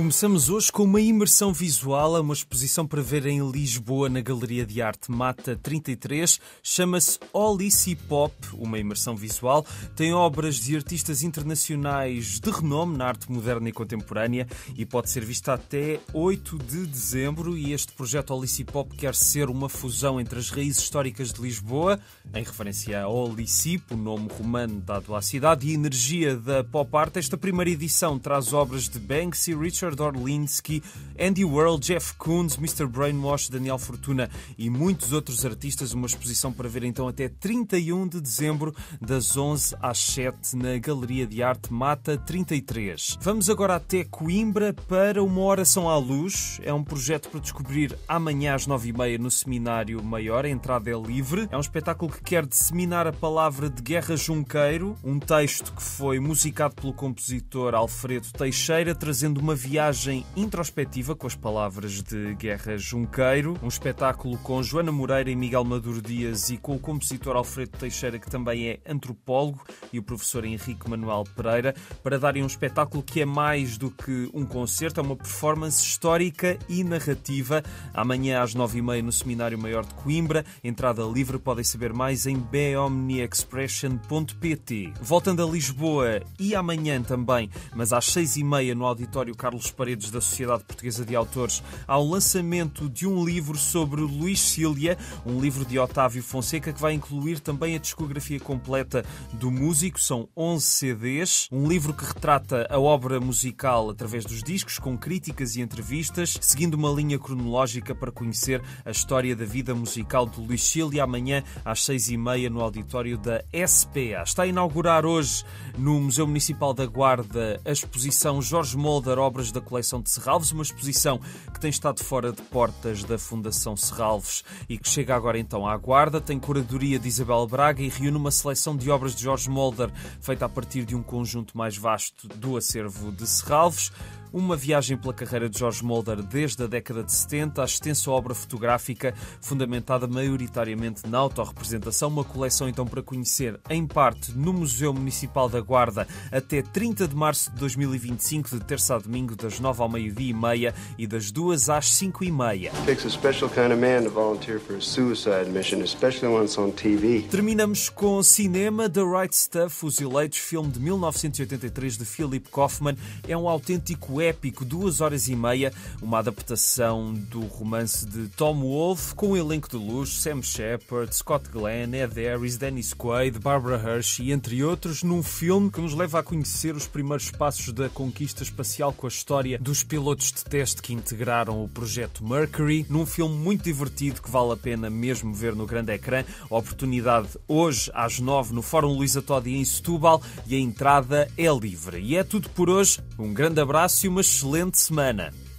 Começamos hoje com uma imersão visual a uma exposição para ver em Lisboa, na Galeria de Arte Mata 33. Chama-se Olici Pop, uma imersão visual. Tem obras de artistas internacionais de renome na arte moderna e contemporânea e pode ser vista até 8 de dezembro. E este projeto Olici Pop quer ser uma fusão entre as raízes históricas de Lisboa, em referência a Olicip, o nome romano dado à cidade, e a energia da pop art. Esta primeira edição traz obras de Banksy, Richard Orlinski, Andy Warhol, Jeff Koons, Mr. Brainwash, Daniel Fortuna e muitos outros artistas. Uma exposição para ver então até 31 de dezembro, das 11 às 7, na Galeria de Arte Mata 33. Vamos agora até Coimbra para uma oração à luz. É um projeto para descobrir amanhã às 9h30 no Seminário Maior. A entrada é livre. É um espetáculo que quer disseminar a palavra de Guerra Junqueiro, um texto que foi musicado pelo compositor Alfredo Teixeira, trazendo uma viagem introspectiva com as palavras de Guerra Junqueiro. Um espetáculo com Joana Moreira e Miguel Maduro Dias e com o compositor Alfredo Teixeira, que também é antropólogo, e o professor Henrique Manuel Pereira, para darem um espetáculo que é mais do que um concerto, é uma performance histórica e narrativa. Amanhã às 9h30 no Seminário Maior de Coimbra. Entrada livre, podem saber mais em bomniexpression.pt. Voltando a Lisboa, e amanhã também, mas às 6h30 no Auditório Carlos Paredes da Sociedade Portuguesa de Autores, há o lançamento de um livro sobre Luís Cília, um livro de Otávio Fonseca, que vai incluir também a discografia completa do músico. São 11 CDs, um livro que retrata a obra musical através dos discos, com críticas e entrevistas, seguindo uma linha cronológica para conhecer a história da vida musical de Luís Cília. Amanhã às 6h30 no auditório da SPA. Está a inaugurar hoje no Museu Municipal da Guarda a exposição Jorge Mulder, obras da coleção de Serralves, uma exposição que tem estado fora de portas da Fundação Serralves e que chega agora então à Guarda. Tem curadoria de Isabel Braga e reúne uma seleção de obras de Jorge Mulder feita a partir de um conjunto mais vasto do acervo de Serralves. Uma viagem pela carreira de Jorge Mulder desde a década de 70, a extensa obra fotográfica fundamentada maioritariamente na autorrepresentação. Uma coleção então para conhecer em parte no Museu Municipal da Guarda até 30 de março de 2025, de terça a domingo, das 9 ao meio-dia e das 2 às 5h30. Takes a special kind of man to volunteer for a suicide mission, especially when it's on TV. Terminamos com cinema. The Right Stuff, Os Eleitos, filme de 1983 de Philip Kaufman. É um autêntico épico, 2h30, uma adaptação do romance de Tom Wolfe, com um elenco de luxo: Sam Shepard, Scott Glenn, Ed Harris, Dennis Quaid, Barbara Hershey, entre outros, num filme que nos leva a conhecer os primeiros passos da conquista espacial, com a história dos pilotos de teste que integraram o projeto Mercury, num filme muito divertido que vale a pena mesmo ver no grande ecrã. A oportunidade hoje às 9 no Fórum Luísa Todi em Setúbal, e a entrada é livre. E é tudo por hoje. Um grande abraço e uma excelente semana.